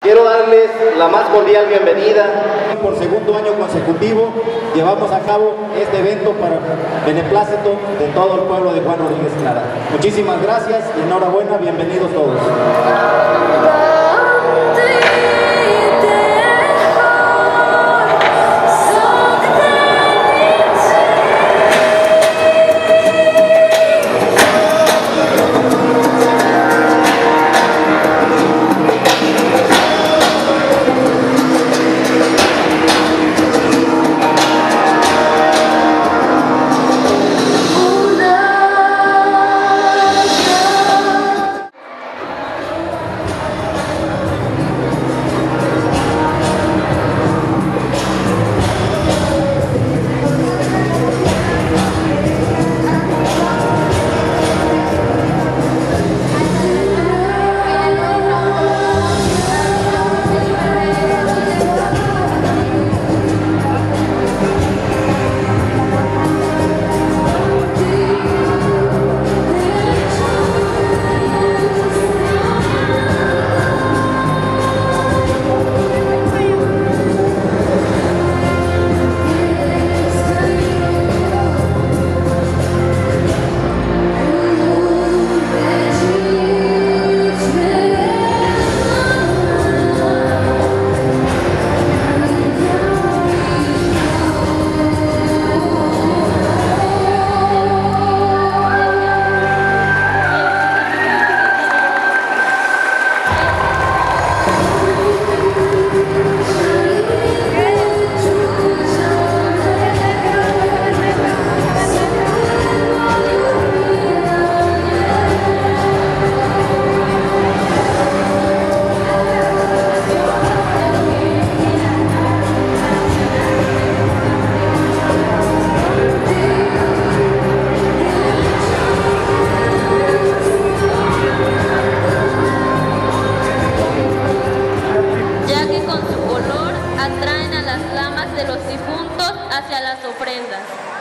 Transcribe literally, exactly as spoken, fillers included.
Quiero darles la más cordial bienvenida. Por segundo año consecutivo llevamos a cabo este evento para beneplácito de todo el pueblo de Juan Rodríguez Clara. Muchísimas gracias y enhorabuena, bienvenidos todos. Atraen a las llamas de los difuntos hacia las ofrendas.